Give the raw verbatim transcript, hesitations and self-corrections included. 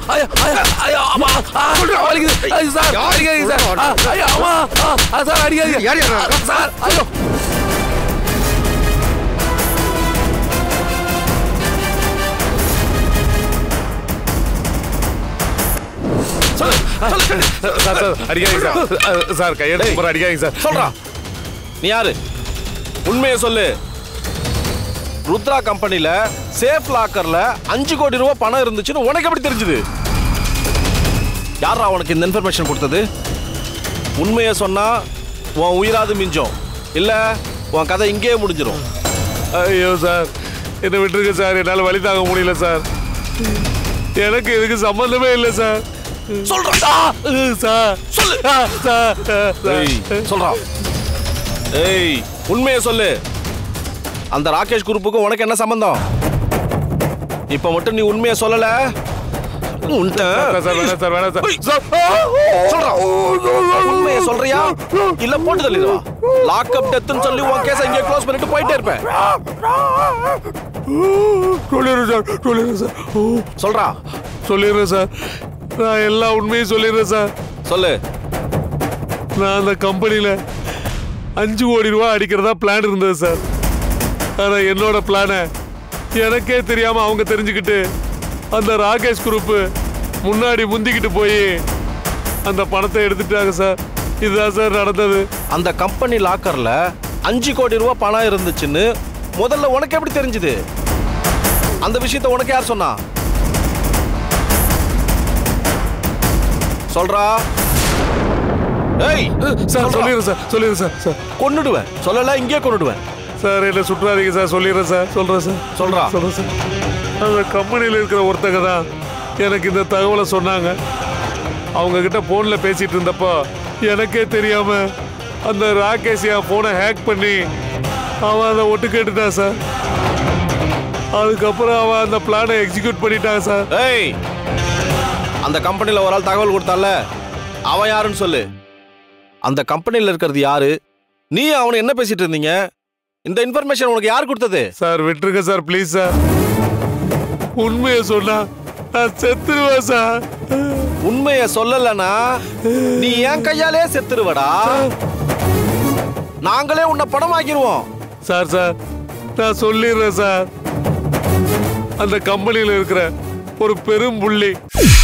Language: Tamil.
ஐயா ஐயா அம்மா வலிக்குது சார் அடிக்காதீங்க சார் ஐயா அம்மா சார் அடிக்காதீங்க யார் யார் சார் ஐயோ சார் சார் அடிக்காதீங்க சார் சார் கையெழுத்து போற அடிக்காதீங்க சார் சொல்றா நீ யாரு உண்மையை சொல்லு ருத்ரா கம்பெனில சேஃப் லாக்கர்ல அஞ்சு கோடி ரூபாய் பணம் இருந்துச்சுன்னு உனக்கு எப்படி தெரிஞ்சது யாரா உனக்கு இந்த இன்ஃபர்மேஷன் கொடுத்தது உண்மையை சொன்னா உன் உயிராது மிஞ்சம் இல்ல உன் கதை இங்கேயே முடிஞ்சிடும் ஐயோ சார் என்னை விட்டுருங்க சார் என்னால் வழி தாங்க முடியல சார் எனக்கு இதுக்கு சம்பந்தமே இல்லை சார் சொல்றா சார் சொல்லு சார் சொல்றா ஏய் உண்மையை சொல்லு அந்த ராகேஷ் குரூப்புக்கு உனக்கு என்ன சம்பந்தம் இப்ப மட்டும் நீ உண்மையை சொல்லல உண்மையை சொல்றியா இல்ல போட்டு தள்ளிடுவா லாக்அப் டெத்னு சொல்லி உன் கேஸை இங்கே க்ளோஸ் பண்ணிட்டு போயிட்டே இருப்பேன் சொல்லிடுறேன் சார் சொல்லிடுறேன் சார் சொல்றா சொல்லிடுறேன் சார் நான் எல்லா உண்மையும் சொல்லிடுறேன் சார் சொல்லு நான் அந்த கம்பெனியில் அஞ்சு கோடி ரூபா அடிக்கிறதா பிளான் இருந்தது சார் ஆனால் என்னோட பிளானை எனக்கே தெரியாமல் அவங்க தெரிஞ்சுக்கிட்டு அந்த ராகேஷ் குரூப்பு முன்னாடி முந்திக்கிட்டு போய் அந்த பணத்தை எடுத்துட்டாங்க சார் இதுதான் சார் நடந்தது அந்த கம்பெனி லாக்கர்ல அஞ்சு கோடி ரூபாய் பணம் இருந்துச்சுன்னு முதல்ல உனக்கு எப்படி தெரிஞ்சது அந்த விஷயத்தை உனக்கு யார் சொன்னா சொல்றா ஏய் சார் சொல்லிடுறேன் சார் சொல்லிடுறேன் சார் சார் கொன்னுடுவேன் சொல்லல இங்கே கொன்னுடுவேன் சார் என்ன சுற்றாதீங்க சார் சொல்லிடுறேன் சார் சொல்கிறேன் சார் சொல்றா சொல்கிறேன் சார் அந்த கம்பெனியில் இருக்கிற ஒருத்தங்க தான் எனக்கு இந்த தகவலை சொன்னாங்க அவங்க கிட்ட ஃபோனில் பேசிகிட்டு இருந்தப்போ எனக்கே தெரியாமல் அந்த ராகேஷ் என் ஃபோனை ஹேக் பண்ணி அவன் அதை ஒட்டு கேட்டுட்டான் சார் அதுக்கப்புறம் அவன் அந்த பிளானை எக்ஸிக்யூட் பண்ணிட்டான் சார் ஏய் அந்த கம்பெனியில் ஒரு ஆள் தகவல் கொடுத்தால அவன் யாருன்னு சொல்லு அந்த கம்பெனியில் இருக்கிறது யாரு நீ அவனை என்ன பேசிட்டு இருந்தீங்க இந்த இன்ஃபர்மேஷன் உனக்கு யார் கொடுத்தது சார் விட்டுருங்க சார் ப்ளீஸ் சார் உண்மையை சொன்னா நான் செத்துருவேன் சார் உண்மையை சொல்லலனா நீ என் கையாலே செத்துருவடா நாங்களே உன்னை பணமாக்கிடுவோம் சார் சார் நான் சொல்லிடுறேன் சார் அந்த கம்பெனியில் இருக்கிற ஒரு பெரும் புள்ளி